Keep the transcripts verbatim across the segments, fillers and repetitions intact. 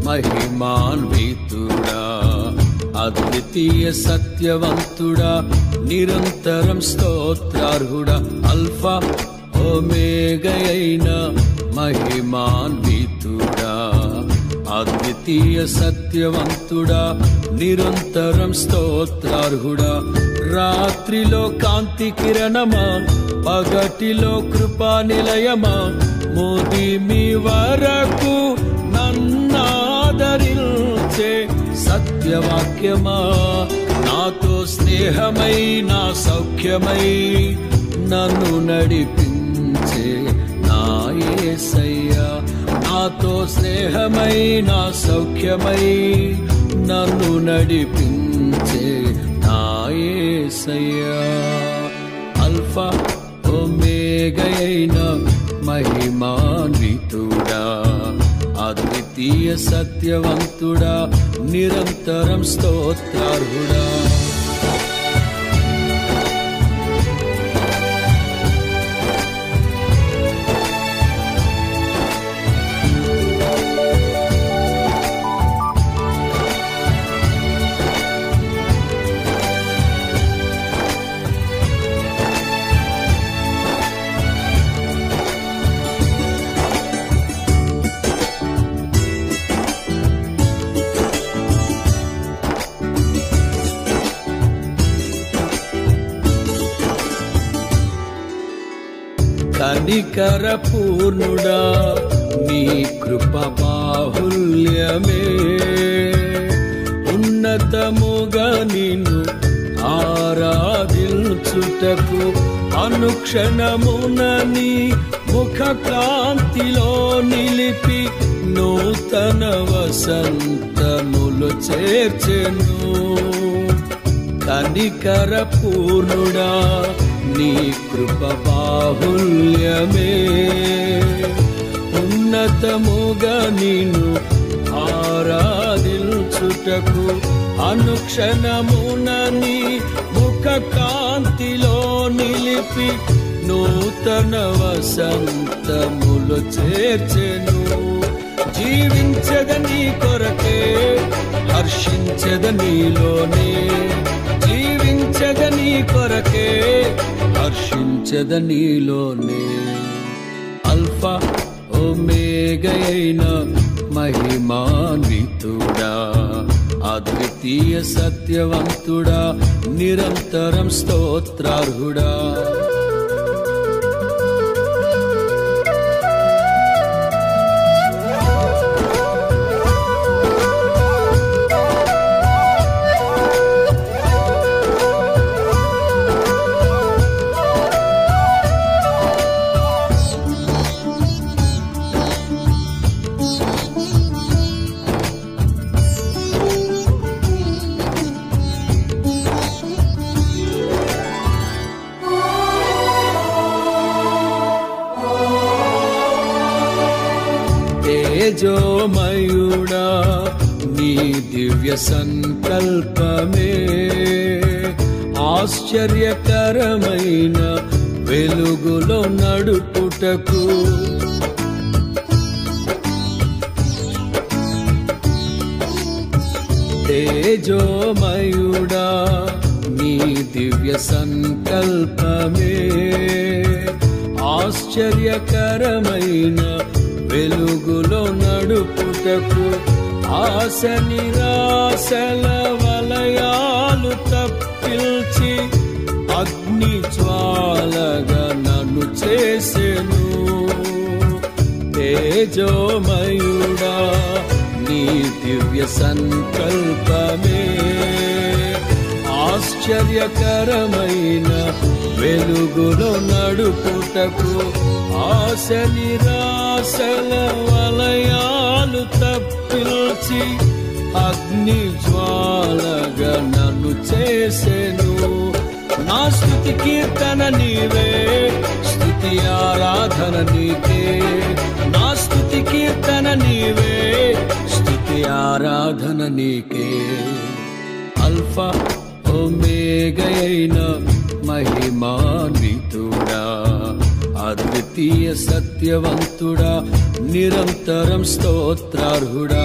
మహిమాన్వితుడా, అద్వితీయ సత్యవంతుడా, నిరంతరం స్తోత్రార్హుడా, అల్ఫా ఓమేగయైన మహిమాన్వితుడా, అద్వితీయ సత్యవంతుడా, నిరంతరం స్తోత్రార్హుడా, రాత్రిలో కాంతి కిరణమా, పగటిలో కృపా నిలయమా, ముదిమి వరకు నన్నాదరించే సత్యవాక్యమా, నాతో స్నేహమై నా సౌఖ్యమై నన్ను నడిపించే నా యేసయ్యా, నాతో స్నేహమై నా సౌఖ్యమై నన్ను నడిపించే నా యేసయ్యా, అల్ఫా ఓమేగయైన మహిమాన్వితుడా, అద్వితీయ సత్యవంతుడా, నిరంతరం స్తోత్రార్హుడా. కనికర పూర్ణుడా, నీ కృప బాహుల్యమే, ఉన్నతముగా నిన్ను ఆరాధించుటకు అనుక్షణమున నీ ముఖ కాంతిలో నిలిపి నూతన వసంతములు చేర్చెను. కనికర పూర్ణుడా, నీ కృప బాహుల్యమే, ఉన్నతముగా నిన్ను ఆరాధించుటకు అనుక్షణమున నీ ముఖ కాంతిలో నిలిపి నూతన వసంతములు చేర్చెను. జీవించద నీ కొరకే, హర్షించద నీలోనే, జీవించద నీ కొరకే, హర్షించద నీలోనే, అల్ఫా ఓమేగయైన మహిమాన్వితుడా, అద్వితీయ సత్యవంతుడా, నిరంతరం స్తోత్రార్హుడా. తేజోమయుడా, నీ దివ్య సంకల్పమే, ఆశ్చర్యకరమైన వెలుగులో నడుపుటకు తేజోమయుడా, నీ దివ్య సంకల్పమే, ఆశ్చర్యకరమైన వెలుగులో నడుపుటకు ఆశ నిరాశల వలయాలు తప్పిల్చి అగ్ని జ్వాలగా నన్ను చేసెను. తేజోమయుడా, నీ దివ్య సంకల్పమే, ఆశ్చర్యకరమైన వెలుగులో నడుపుటకు ఆశ నిరాశల వలయాలు తప్పిల్చి అగ్ని జ్వాలగా నన్ను చేసెను. నా స్తుతి కీర్తన నీవే, స్తుతి ఆరాధన నీకే, నా స్తుతి కీర్తన నీవే, స్తుతి ఆరాధన నీకే, అల్ఫా ఓమేగయైన మహిమాన్వితుడా, అద్వితీయ సత్యవంతుడా నిరంతరం స్తోత్రార్హుడా.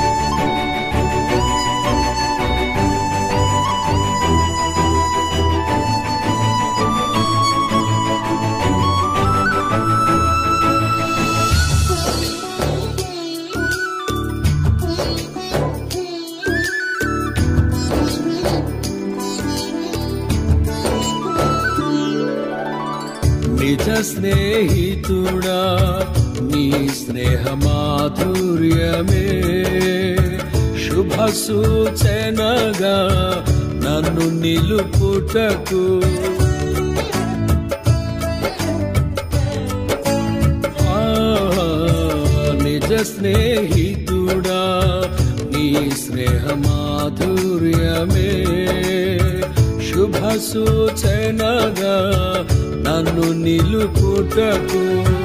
నిజ స్నేహితుడా నీ స్నేహ మాధుర్యమే శుభ సూచనగా నన్ను నిలుపుటకు నిజ స్నేహితుడా నీ స్నేహ మాధుర్యమే శుభ సూచనగా నన్ను నిలుపుటకు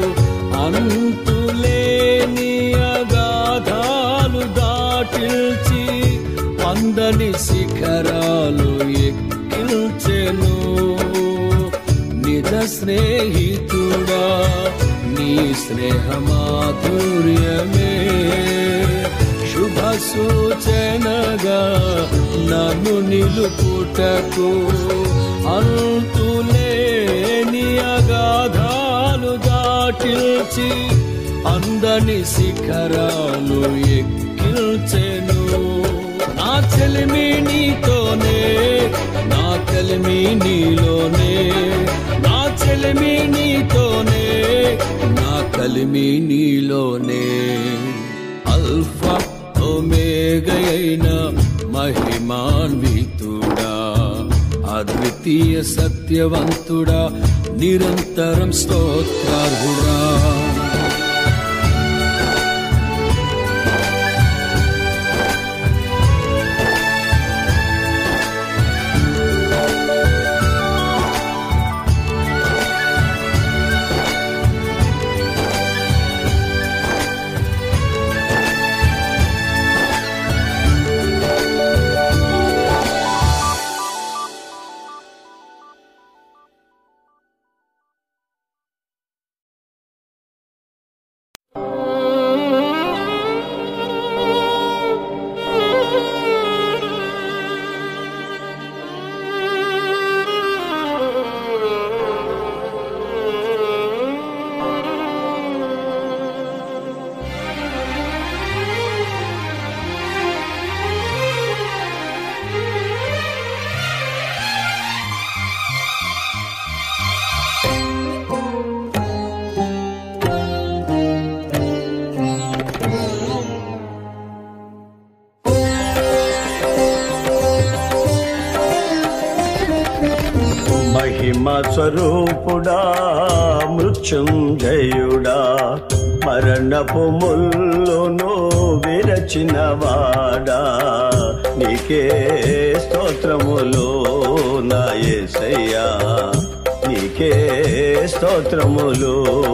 అంతులేని అగాధాలు దాటిల్చి అందని శిఖరాలు ఎక్కిల్చెను. నిజ స్నేహితుడా నీ స్నేహ మాధుర్యమే శుభ సూచనగా నన్ను నిలుపుటకు అంతులేని అగాధాలు దాటిల్చి అందని శిఖరాలు ఎక్కిల్చెను. నా చెలిమి నీతోనే నా కలిమి నీలోనే నా చెలిమి నీతోనే నా కలిమి నీలోనే అల్ఫా ఒమేగయైన మహిమాన్వితుడా అద్వితీయ సత్యవంతుడా నిరంతరం స్తోత్రార్హుడా. మహిమ స్వరూపుడా మృత్యుంజయుడా మరణపు ముల్లును విరచినవాడా నీకే స్తోత్రములు నా యేసయ్యా నీకే స్తోత్రములు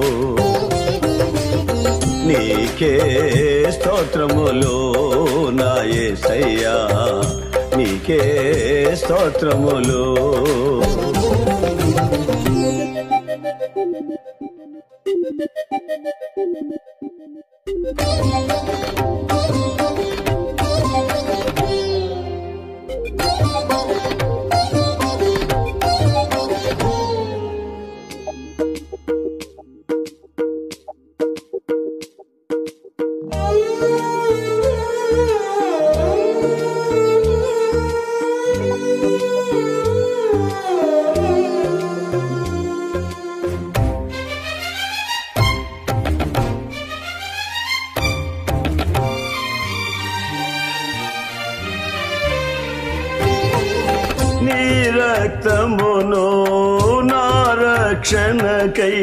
నీకే స్తోత్రములు నా యేసయ్యా నీకే స్తోత్రములు. నీ రక్తమును నా రక్షణకై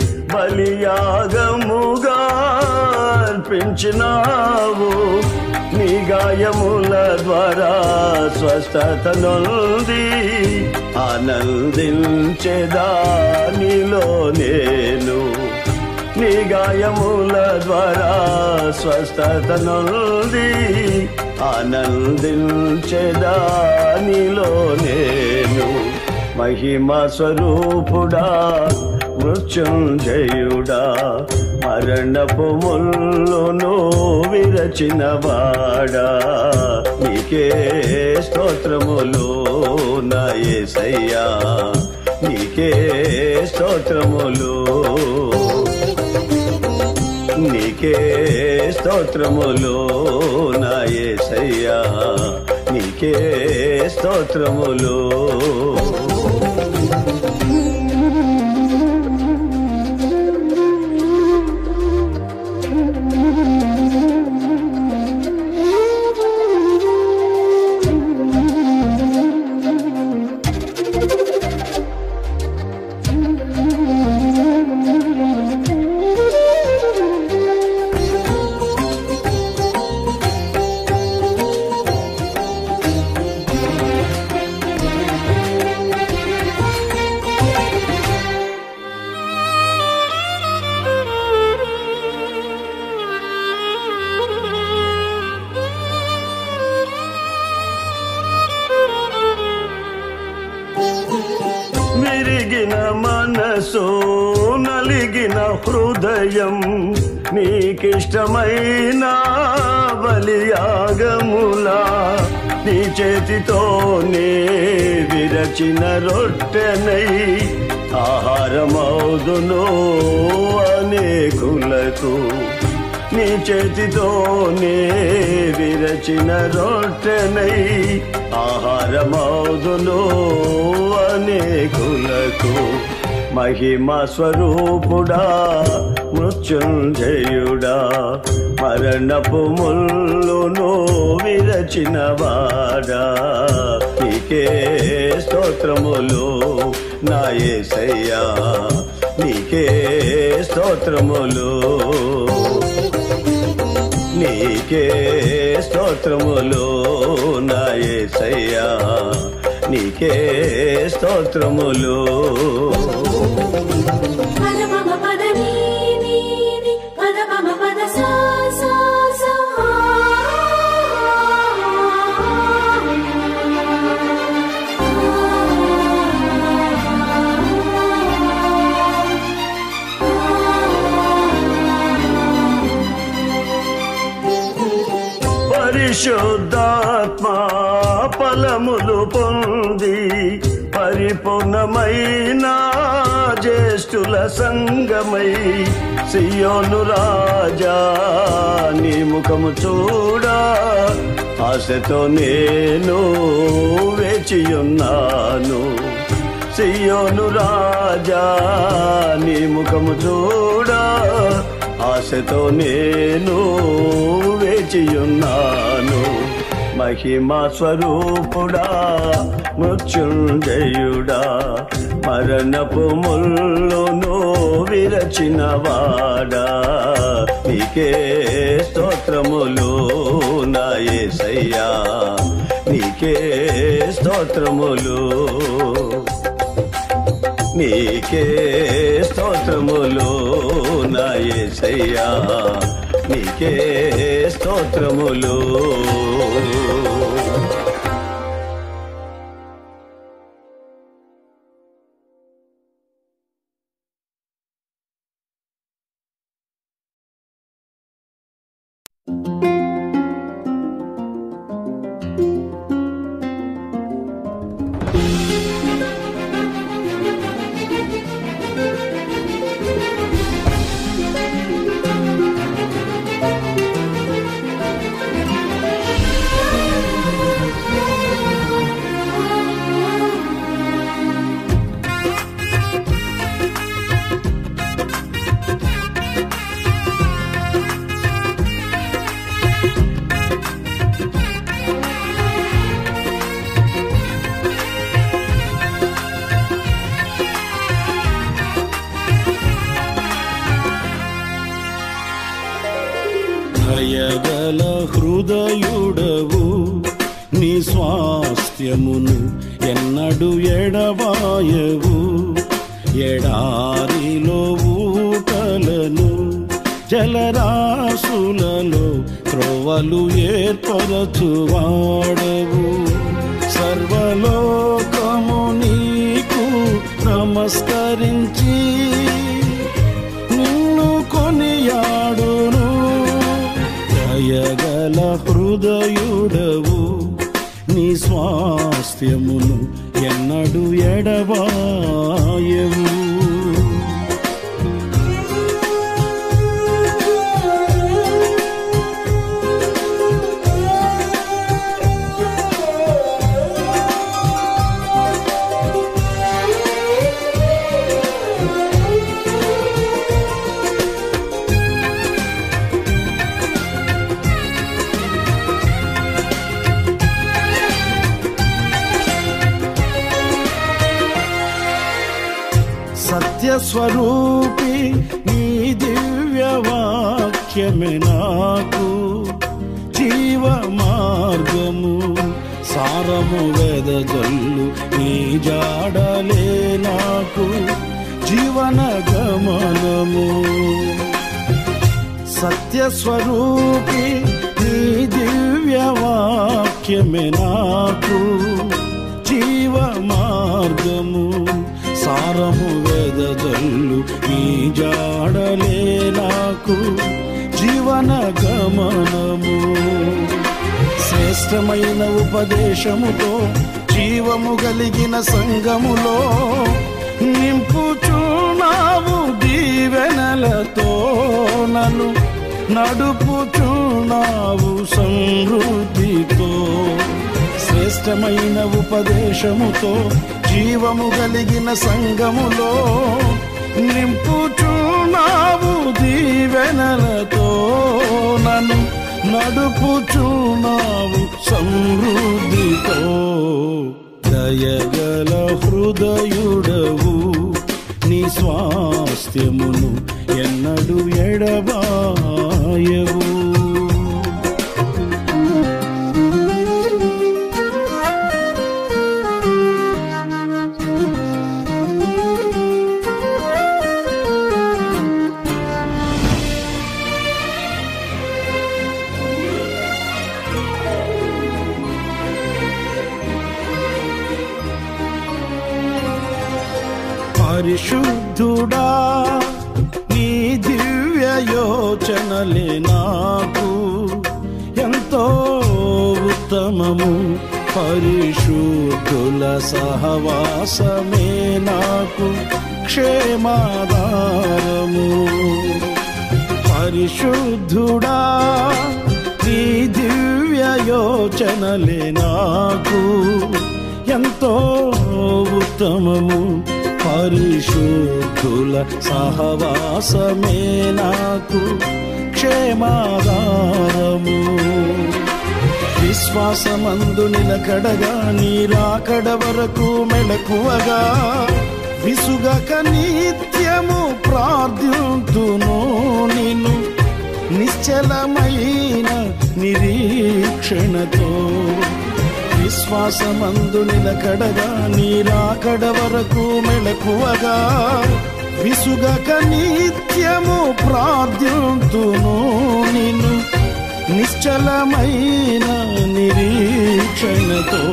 బలియాగముగా అర్పించినావు. నీ గాయముల ద్వారా స్వస్థత నొంది ఆనందించేదా నీలో నేను. నీ గాయముల ద్వారా స్వస్థత నొంది ఆనందించేదా నీలో నేను. మహిమ స్వరూపుడా మృత్యుంజయుడా మరణపు ముల్లును విరచిన వాడా నీకే స్తోత్రములు నా యేసయ్యా నీకే స్తోత్రములు నీకే స్తోత్రములు నా యేసయ్యా నీకే స్తోత్రములు విరిగిన మనసు నలిగిన హృదయం నీకిష్టమైన బలియాగములా నీ చేతితోనే విరచిన రొట్టెనై ఆహారమౌదును అనేకులకు నీ చేతితోనే విరచిన రొట్టెనై ఆహారమౌదును అనేకులకు మహిమా స్వరూపుడా మృత్యుంజయుడా మరణపు ముల్లును విరచిన వాడా నీకే స్తోత్రములు నా యేసయ్యా నీకే స్తోత్రములు నీకే స్తోత్రములు నా యేసయ్యా నీకే స్తోత్రములు పరిశుద్ధాత్మా ఫలములు పొంది పరిపూర్ణమైన జ్యేష్ఠుల సంగమై సియోను రాజా నీ ముఖము చూడా ఆశతో నేను వేచియున్నాను సియోను రాజా నీ ముఖము చూడా ఆశతో నేను వేచియున్నాను మహిమా స్వరూపుడా మృత్యుంజయుడా మరణపు ముల్లును విరచిన వాడా నీకే స్తోత్రములు నా యేసయ్యా నీకే స్తోత్రములు నీకే స్తోత్రములు నా యేసయ్యా నీకే స్తోత్రములు దయగల హృదయుడవు నీ స్వాస్థ్యమును ఎన్నడు ఎడబాయవు ఎడారిలో ఊటలను జలరాశులలో త్రోవలు ఏర్పరచువాడవు సర్వలోకము నీకు నమస్కరించి దయగల హృదయుడవు నీ స్వాస్థ్యమును ఎన్నడు ఎడబాయవు. సత్యస్వరూపి నీ దివ్య వాక్యమే నాకు జీవ మార్గము, సారము వెదజల్లు నీ జాడలే నాకు జీవన గమనము. సత్యస్వరూపి నీ దివ్య వాక్యమే నాకు జీవ మార్గము, సారము వెదజల్లు నీ జాడలే నాకు జీవన గమనము. శ్రేష్టమైన ఉపదేశముతో జీవము కలిగిన సంగములో నింపుచున్నావు దీవెనలతో, నన్ను నడుపుచున్నావు సమృద్ధితో. శ్రేష్టమైన ఉపదేశముతో జీవము కలిగిన సంగములో నింపుచున్నావు దీవెనలతో, నన్ను నడుపుచున్నావు సమృద్ధితో. దయగల హృదయుడవు నీ స్వాస్థ్యమును ఎన్నడు ఎడబాయవు. పరిశుద్ధుడా నీ దివ్య యోచనలే నాకు ఎంతో ఉత్తమము, పరిశుద్ధుల సహవాసమే నాకు క్షేమాధారము. పరిశుద్ధుడా నీ దివ్య యోచనలే నాకు ఎంతో ఉత్తమము, పరిశుద్ధుల సహవాసమే నాకు క్షేమాధారము. విశ్వాసమందు నిలకడగా నీ రాకడ వరకు మెలకువగా విసుగక నిత్యము ప్రార్థింతును నిన్ను నిశ్చలమైన నిరీక్షణతో. విశ్వాసమందు నిలకడగా నీ రాకడ వరకు మెలకువగా విసుగక నిత్యము ప్రార్థింతును నిన్ను నిశ్చలమైన నిరీక్షణతో.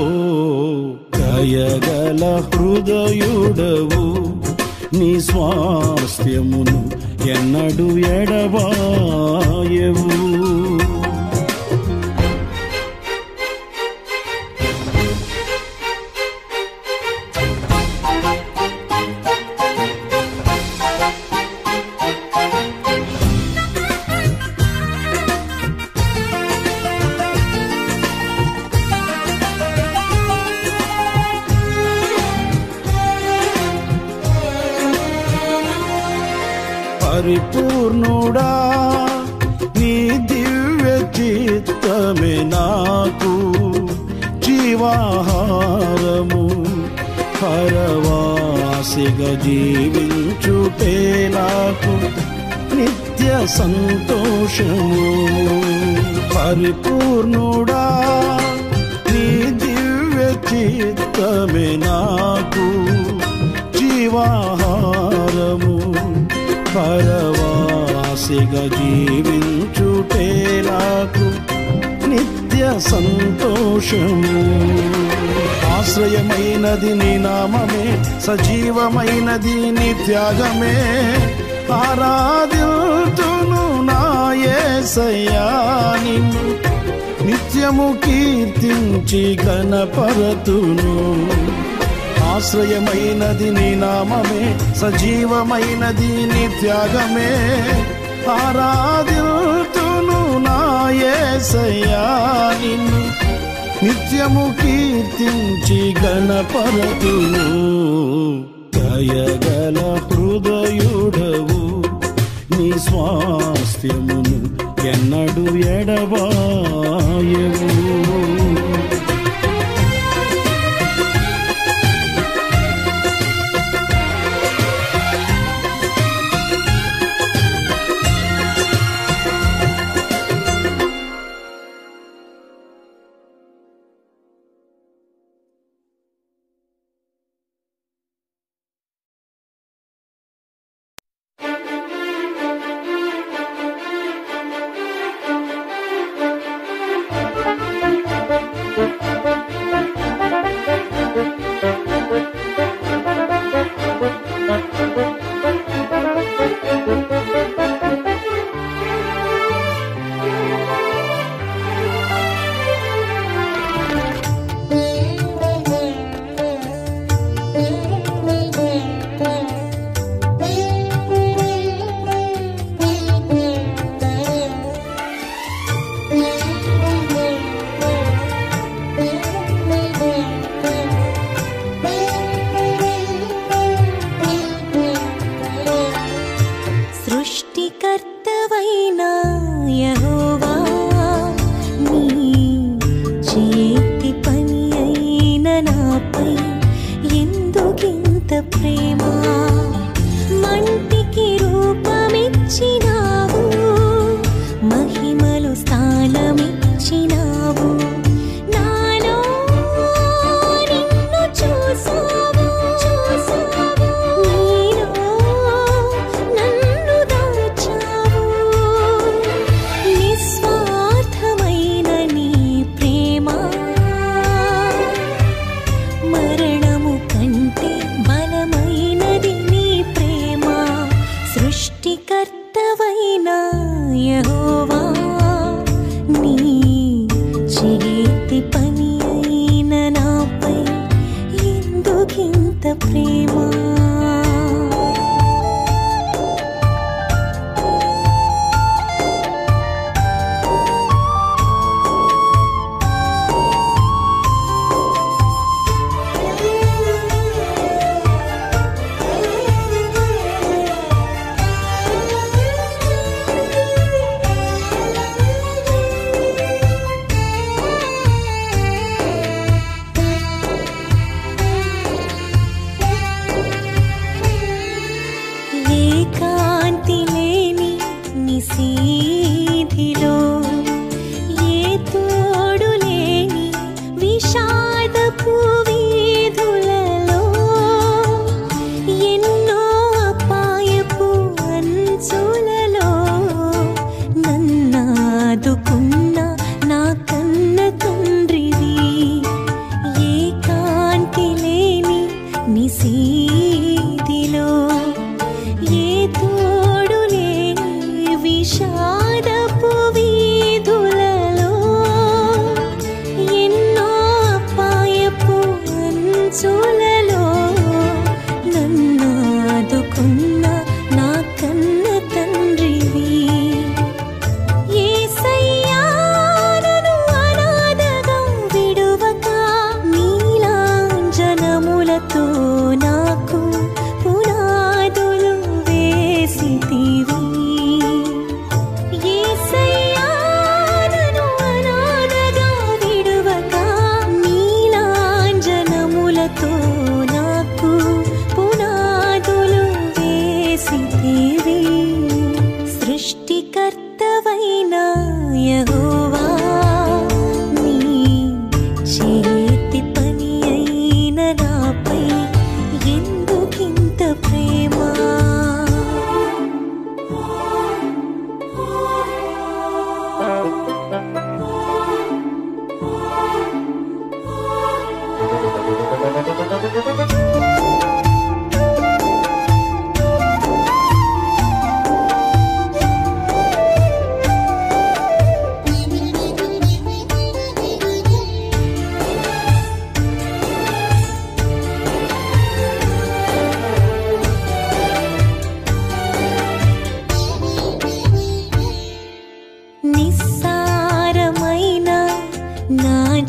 దయగల హృదయుడవు నీ స్వాస్థ్యమును ఎన్నడు ఎడబాయవు. పరిపూర్ణుడా నీ దివ్య చిత్తమే నాకు జీవాహారము, పరవాసిగా జీవించుటే నాకు నిత్య సంతోషము. పరిపూర్ణుడా నీ దివ్య చిత్తమే నాకు జీవాహారము, పరవాసిగా జీవించుటే నాకు నిత్య సంతోషము. ఆశ్రయమైనది నీ నామమే, సజీవమైనది నీ త్యాగమే, ఆరాధితును నా యేసయ్యా నిన్ను నిత్యము కీర్తించి గణపరతును. ఆశ్రయమైనది నీ నామమే, సజీవమైనది నీ త్యాగమే. ఆరాధితును నా యేసయ్యా నిన్ను నిత్యము కీర్తించి గణపరతును. దయగల హృదయుడవు నీ స్వాస్థ్యమును ఎన్నడు ఎడబాయవు.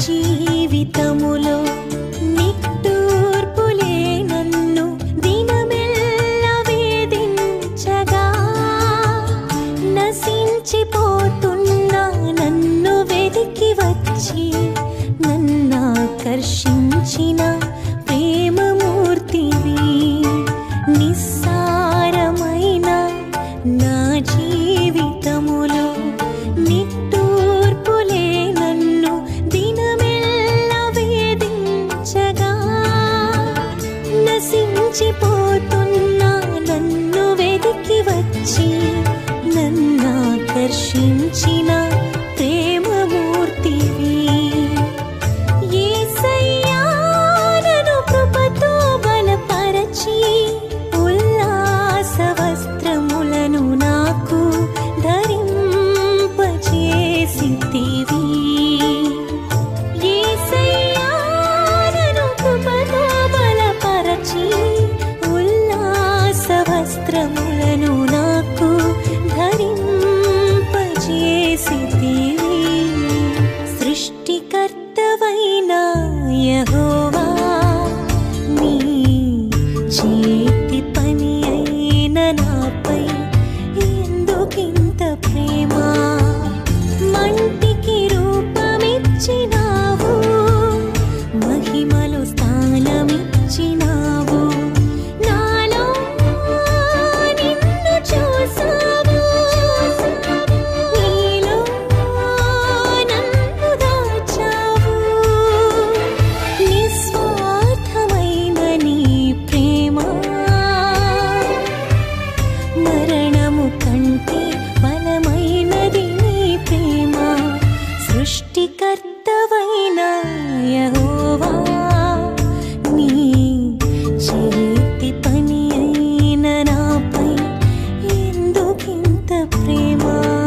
జీవితములో నిట్టూర్పులే నన్ను దినమెల్ల వేధించగా, నశించిపోతున్నా నన్ను వెదికి వచ్చి నన్నాకర్షించిన ప్రేమమూర్తివి. నిస్సారమైన నా జీవితములో నిట్టూర్పులే నన్ను దినమెల్ల వేధించగా, నశించిపోతున్నా నన్ను వెదికి వచ్చి నన్నాకర్షించిన ప్రేమమూర్తివి. యేసయ్యా నన్ను కృపతో బలపరచి ఉల్లాస వస్త్రములను నాకు ధరింపచేసితివి. యేసయ్యా నన్ను కృపతో బలపరచి ఉల్లాస వస్త్రములను నాకు ధరింపచేసితివి. సృష్టికర్తవైన యెహోవా, నీ చేతి పని అయిన నాపై ఎందుకింత ప్రేమ? మంటికి రూపమిచ్చినావు, మహిమలో స్థానమిచ్చినావు. నాలో నిన్ను చూసావు, నీలో నన్ను దాచావు. నిస్వార్థమైన నీ ప్రేమ మరణము కంటే బలమైనది నీ ప్రేమ. సృష్టికర్తవైన యెహోవా, నీ చేతి పని అయిన నాపై ఎందుకింత ప్రేమ?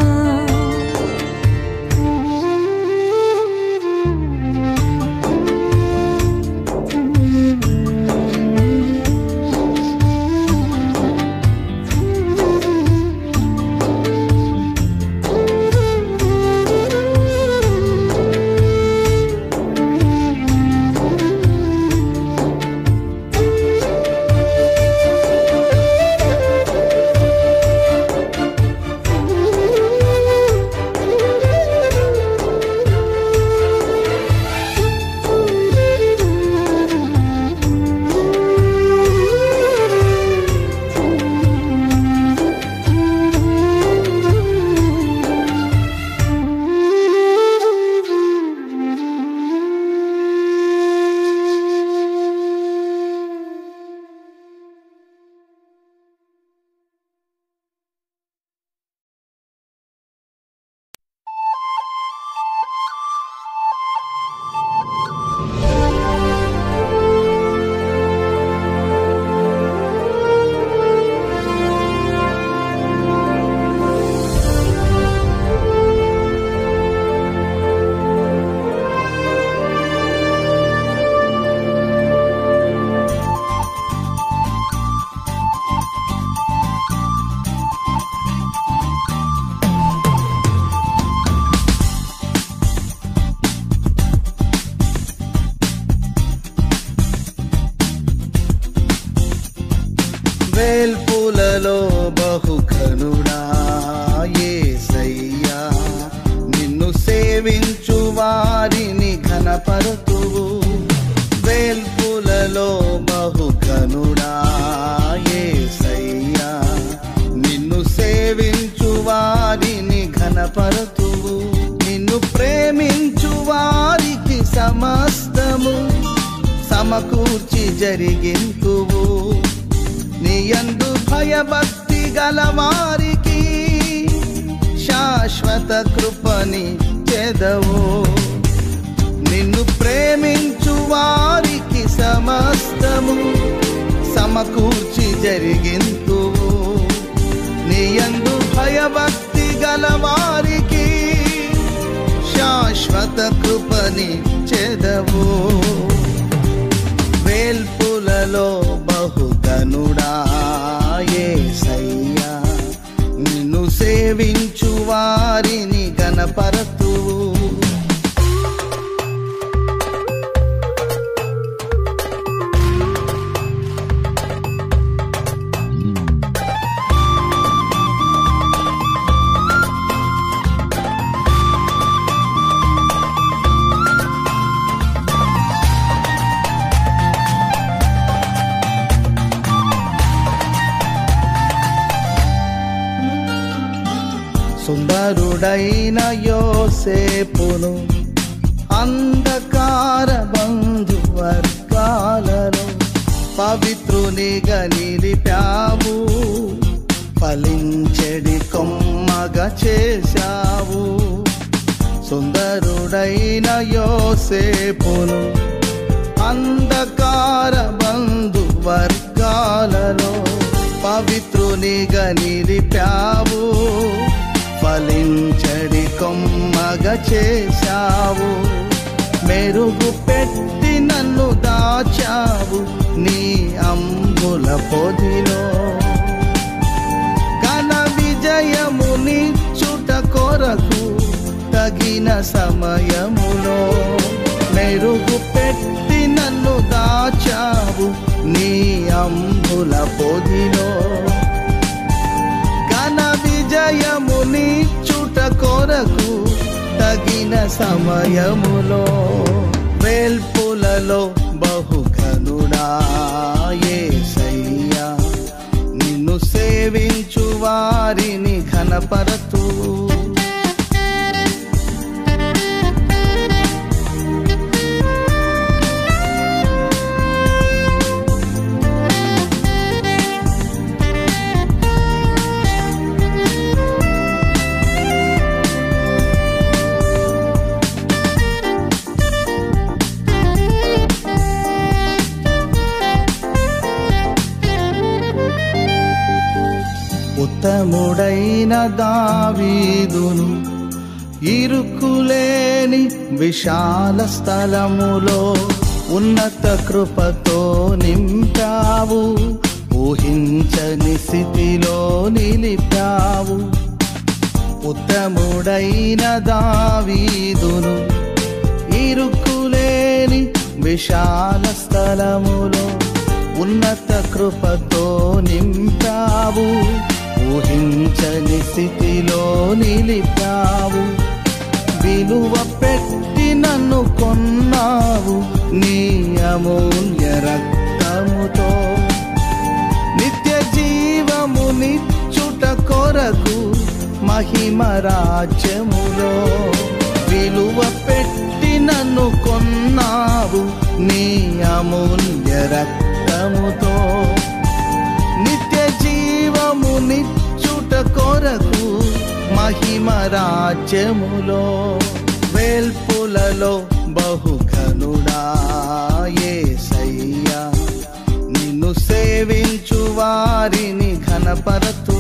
వేల్పులలో బహుఘనుడా యేసయ్యా, నిన్ను సేవించు వారిని ఘనపరతువు. వేల్పులలో బహుఘనుడా యేసయ్యా, నిన్ను సేవించు వారిని ఘనపరతువు. నిన్ను ప్రేమించు వారికి సమస్తము సమకూర్చి జరిగింతువు. నీయందు భయభక్తి గలవారికి శాశ్వత కృపని చెదవు. నిన్ను ప్రేమించు వారికి సమస్తము సమకూర్చి జరిగింతువు. నీయందు భయభక్తి గలవారికి శాశ్వత కృపని చెదవు. వేల్పులలో బహుఘనుడా యేసయ్యా, నిన్ను సేవించు వారిని గణపరతువు. యోసేపును అంధకార బంధువర్గాలలో పవిత్రునిగా నిలిపావు, ఫలించెడి కొమ్మగా చేశావు. సుందరుడైన యోసేపును అంధకార బంధువర్గాలలో పవిత్రునిగా నిలిపావు, ఫలించడి కొమ్మగా చేశావు. మెరుగు పెట్టి నన్ను దాచావు నీ అంబుల పొదిలో, ఘన విజయమునిచ్చుట కొరకు తగిన సమయములో. మెరుగు పెట్టి నన్ను దాచావు నీ అంబుల పొదిలో, ఘన విజయమునిచ్చుట కొరకు తగిన సమయములో. వేల్పులలో బహుఘనుడా యేసయ్యా, నిన్ను సేవించు వారిని ఘనపరతు. ఉత్తముడైన దావీదును ఇరుకులేని విశాల స్థలములో ఉన్నత కృపతో నింపావు, ఊహించని స్థితిలో నిలిపావు. ఉత్తముడైన దావీదును ఇరుకులేని విశాల స్థలములో ఉన్నత కృపతో నింపావు, ఊహించని స్థితిలో నిలిపావు. విలువ పెట్టి నన్ను కొన్నావు నీ అమూల్య రక్తముతో, నిత్య జీవమునిచ్చుట కొరకు మహిమ రాజ్యములో. విలువ పెట్టి నన్ను కొన్నావు నీ అమూల్య రక్తముతో, నిత్య జీవమునిచ్చుట కొరకు మహిమ రాజ్యములో. వేల్పులలో బహుఘనుడా యేసయ్యా, నిన్ను సేవించు వారిని ఘనపరతు.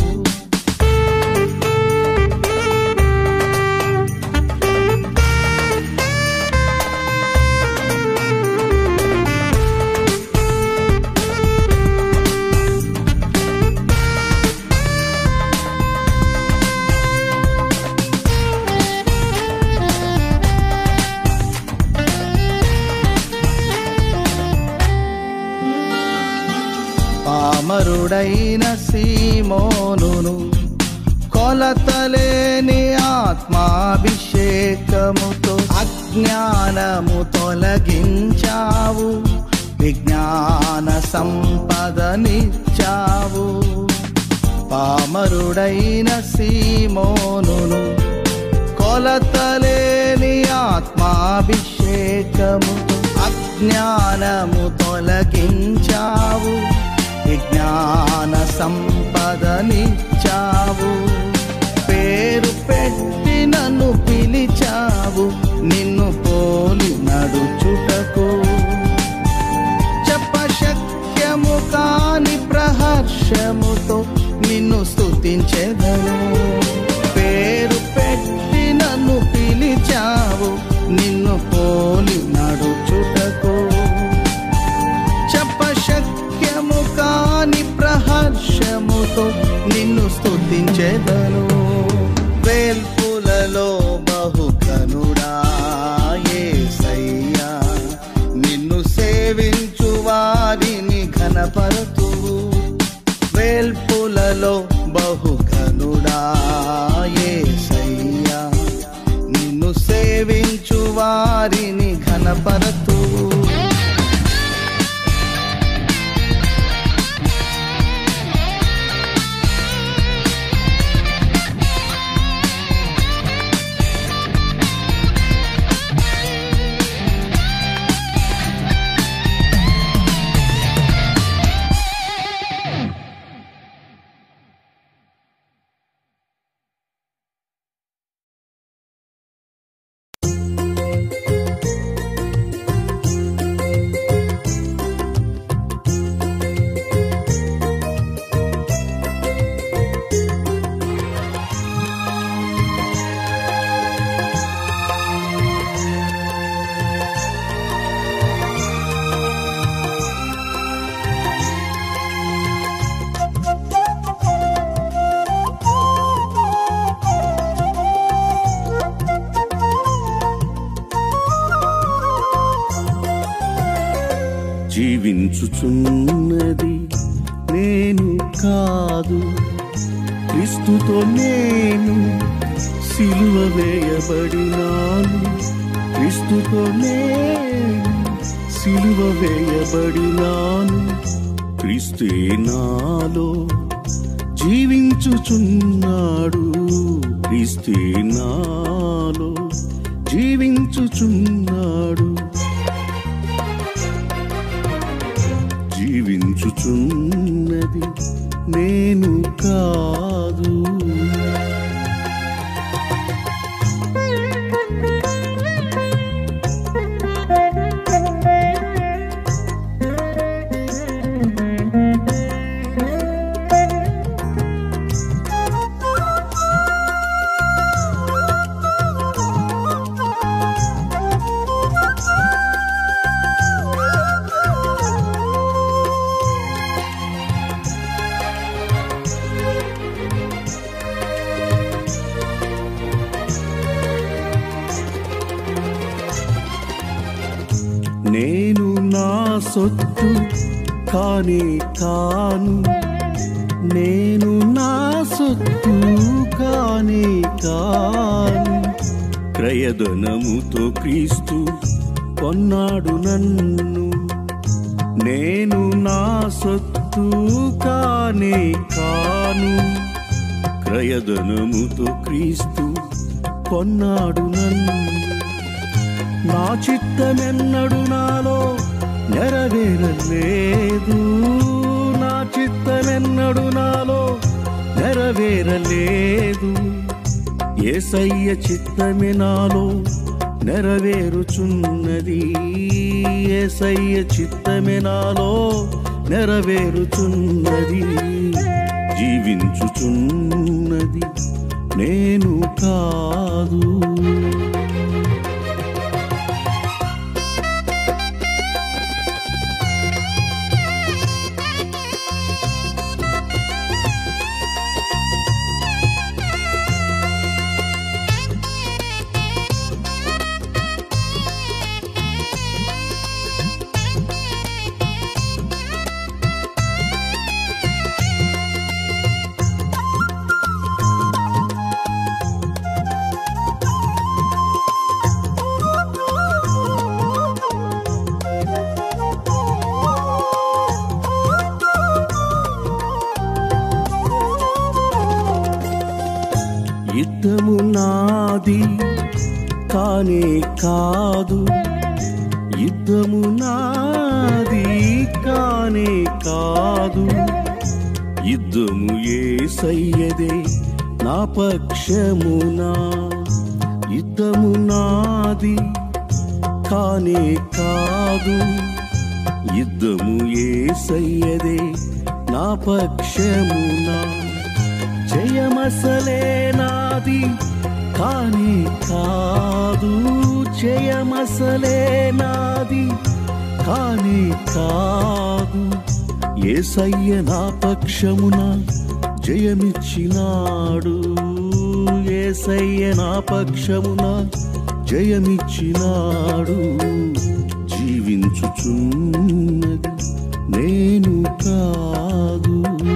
పామరుడైన సీమోనును కొలతలేని ఆత్మాభిషేకముతో అజ్ఞానము తొలగించావు, విజ్ఞాన సంపదనిచ్చావు. పామరుడైన సీమోనును కొలతలేని ఆత్మాభిషేకముతో అజ్ఞానము తొలగించావు, విజ్ఞాన సంపదనిచ్చావు. పేరు పెట్టి నన్ను పిలిచావు నిన్ను పోలి నడుచుటకు, చెప్పశక్యము కాని ప్రహర్షముతో నిన్ను స్తుతించెదను. పేరు పెట్టి నన్ను పిలిచావు నిన్ను పోలి నడుచుటకు, చెప్పశక్యము కాని ప్రహర్షముతో నిన్ను స్తుతించెదను. వేల్పులలో బహుఘనుడా యేసయ్యా, నిన్ను సేవించు వారిని ఘనపరతు. వేల్పులలో బహుఘనుడా యేసయ్యా, నిన్ను సేవించు వారిని ఘనపరతు. జీవించుచున్నది నేను కాదు, క్రీస్తుతో నేను సిలువ వేయబడినాను. క్రీస్తుతో నేను సిలువ వేయబడినాను. క్రీస్తే నాలో జీవించుచున్నాడు. క్రీస్తే నాలో జీవించుచున్నాడు. జీవించుచున్నది నేను కాదు. నేను నా సొత్తు కానే కాను, నేను నా సొత్తు కానే కాను. క్రయధనముతో క్రీస్తు కొన్నాడు నన్ను. నేను నా సొత్తు కానే కాను, క్రయధనముతో క్రీస్తు కొన్నాడు నన్ను. నా చిత్తమెన్నడు నాలో నెరవేరలేదు, నా చిత్తమెన్నడు నాలో నెరవేరలేదు. యేసయ్య చిత్తమే నాలో నెరవేరుచున్నది. యేసయ్య చిత్తమే నాలో నెరవేరుచున్నది. జీవించుచున్నది నేను కాదు. యుద్ధము నాది కానే కాదు, యుద్ధము నాది కానే కాదు. యుద్ధము యేసయ్యదే నా పక్షమునా. యుద్ధము నాది కానే కాదు, యుద్ధము యేసయ్యదే నా పక్షమునా. జయమసలే నాది కానే కాదు, జయమసలే నాది కానే కాదు. యేసయ్య నా పక్షమున జయమిచ్చినాడు. యేసయ్య నా పక్షమున జయమిచ్చినాడు. జీవించుచున్నది నేను కాదు.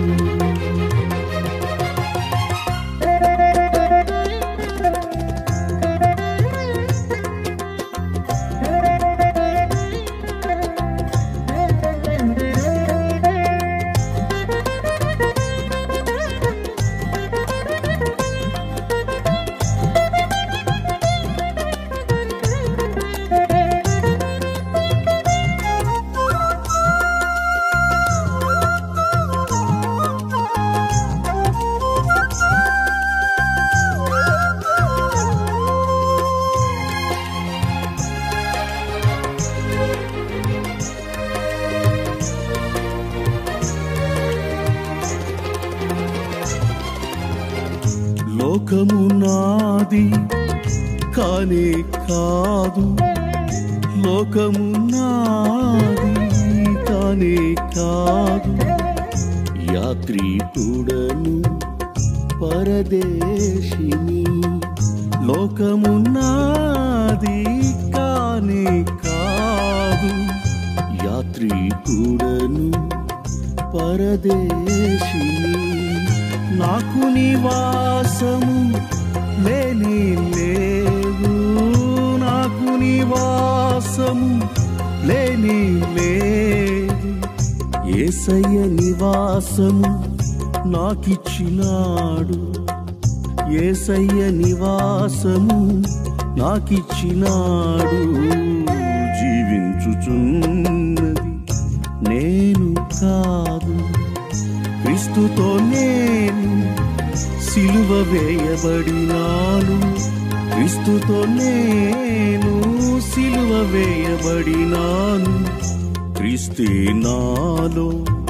లోకము నాది కానే కాదు, లోకము నాది కానే కాదు. యాత్రికుడను పరదేశిని, లోకము నాది కానే కాదు. యాత్రి యాత్రికుడను పరదేశిని, నాకు నివాసము లేనే లేదు, నాకు నివాసము లేనే లేదు. యేసయ్య నివాసము నాకిచ్చినాడు, యేసయ్య నివాసము నాకిచ్చినాడు. జీవించుచున్నది నేను కాదు, క్రీస్తుతో నేను సిలువ వేయబడినాను, క్రీస్తుతో నేను సిలువ వేయబడినాను. క్రీస్తే నాలో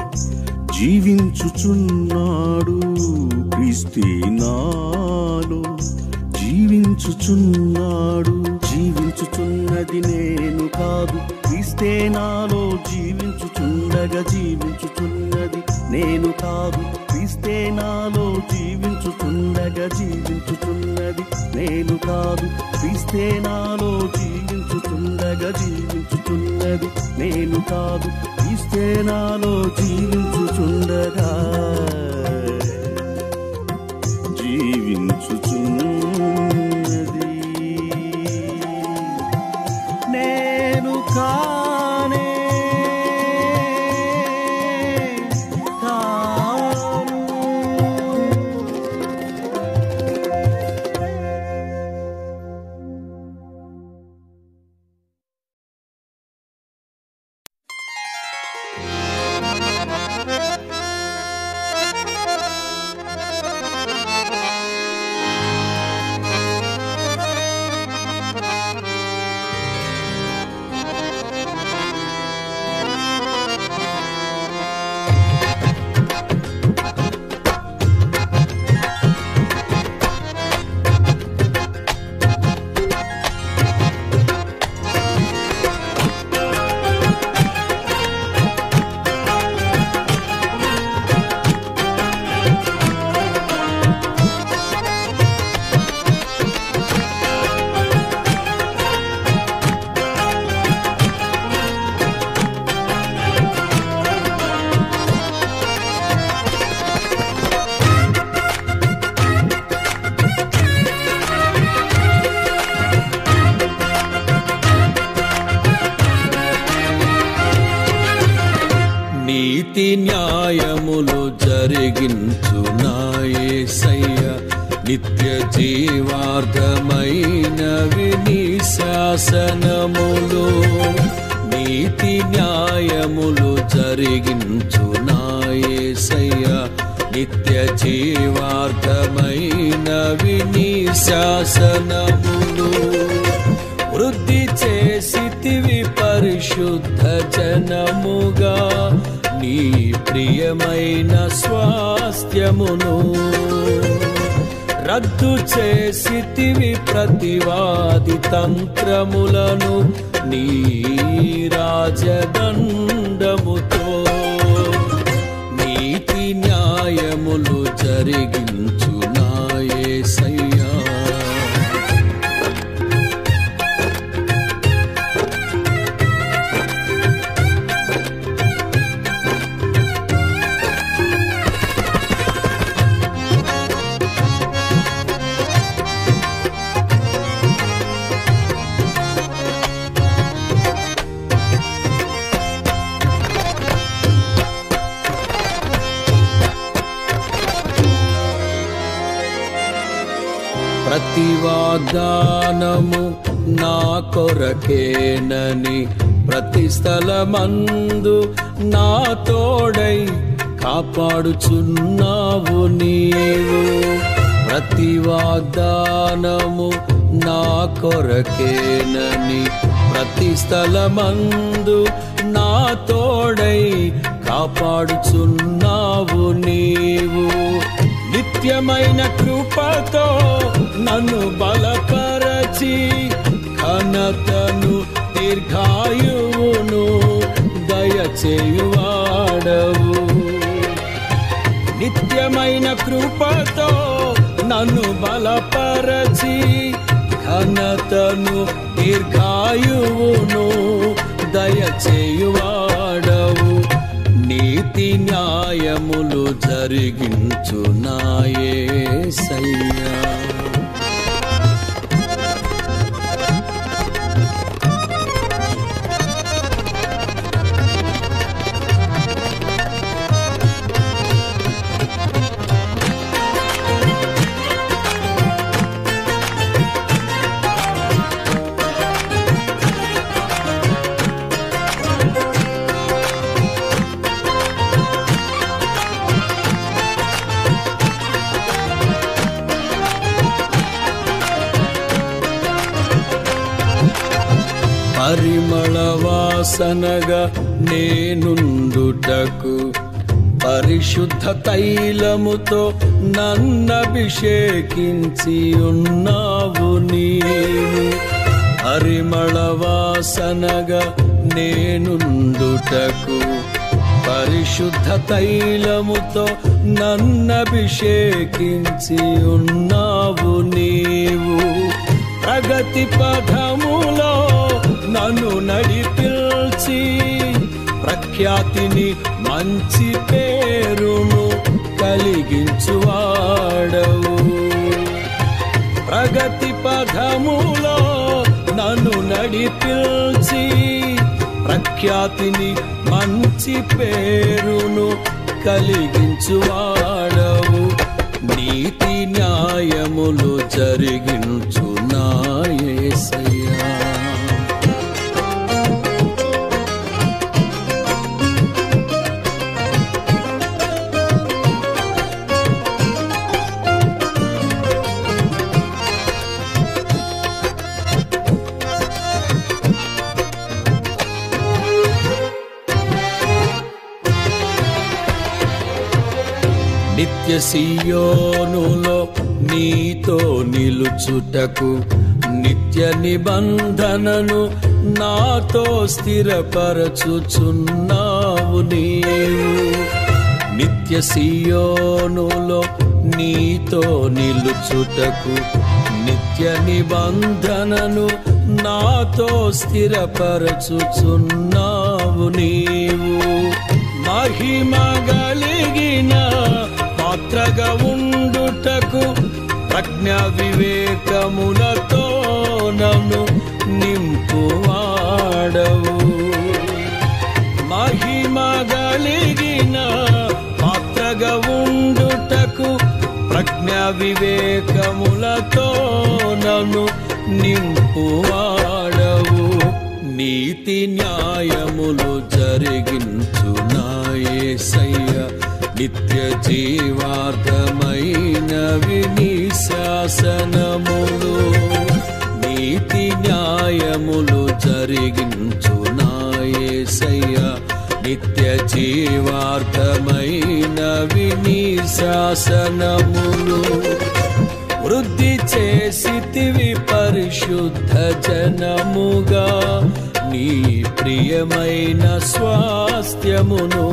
జీవించుచున్నాడు, క్రీస్తే నాలో జీవించుచున్నాడు. జీవించుచున్నది నేను కాదు, క్రీస్తే నాలో జీవించుచుండగా, జీవించుచున్నది నేను కాదు, క్రీస్తే నాలో జీవించుచుండగా, జీవించుచున్నది నేను కాదు, క్రీస్తే నాలో జీవించుచుండగా, జీవించుచున్నది నేను కాదు, క్రీస్తే నాలో జీవించుచుండగా జీవించుచున్నది నేను కానే కాను. నీతి న్యాయములు జరిగించు నా యేసయ్య, నిత్య జీవార్థమైనవి నీ శాసనములు. నీతి న్యాయములు జరిగించు నా యేసయ్య, నిత్య జీవార్థమైనవి నీ శాసనములు. వృద్ధి చేసితివి పరిశుద్ధ జనముగా, నీ ప్రియమైన స్వాస్థ్యమును. రద్దు చేసితివి ప్రతివాది తంత్రములను, నీ రాజదండముతో. నీతి న్యాయములు జరిగించు నా యేసయ్యా. ప్రతి వాగ్దానము నా కొరకేనని, ప్రతి స్థలమందు నా తోడై కాపాడుచున్నావు నీవు. ప్రతి వాగ్దానము నా కొరకేనని, ప్రతి స్థలమందు నా తోడై కాపాడుచున్నావు నీవు. నిత్యమైన కృపతో నన్ను బలపరచి, ఘనతను దీర్ఘాయువును దయచేయువాడవు. నిత్యమైన కృపతో నన్ను బలపరచి, ఘనతను దీర్ఘాయువును దయచేయువాడవు. జరిగించు నా యేసయ్యా. పరిమళ వాసనగా నేనుండుటకు పరిశుద్ధ తైలముతో నన్నభిషేకించి ఉన్నావు నీవు. పరిమళ వాసనగా నేనుండుటకు పరిశుద్ధ తైలముతో నన్నభిషేకించి ఉన్నావు నీవు. ప్రగతి పథములో నన్ను నడిపిల్చి ప్రఖ్యాతిని మంచి పేరును కలిగించువాడవు. ప్రగతి పథములో నన్ను నడిపిల్చి ప్రఖ్యాతిని మంచి పేరును కలిగించువాడవు. నీతి న్యాయములు జరిగించు నా యేసయ్యా. నిత్య సియోనులో నీతో నిలుచుటకు నిత్య నిబంధనను నాతో స్థిరపరచుచున్నావు నీవు. నిత్య సియోనులో నీతో నిలుచుటకు నిత్య నిబంధనను నాతో స్థిరపరచుచున్నావు నీవు. మహిమ కలిగిన పాత్రగా ఉండుటకు ప్రజ్ఞ వివేకములతో నన్ను నింపువాడవు. మహిమ కలిగిన పాత్రగా ఉండుటకు ప్రజ్ఞ వివేకములతో నన్ను నింపువాడవు. నీతి న్యాయములు జరిగించు నా యేసయ్యా. నిత్య జీవార్థమైనవి నీ శాసనములు. నీతి న్యాయములు జరిగించు నా యేసయ్యా. నిత్య జీవార్థమైనవి నీ శాసనములు. వృద్ధి చేసితివి పరిశుద్ధ జనముగా నీ ప్రియమైన స్వాస్థ్యమును.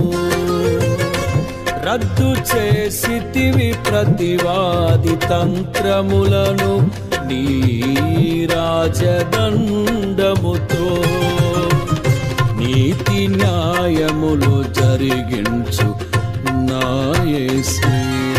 రద్దు చేసితివి ప్రతివాది తంత్రములను నీ రాజదండముతో. నీతి న్యాయములు జరిగించు నా యేసయ్యా.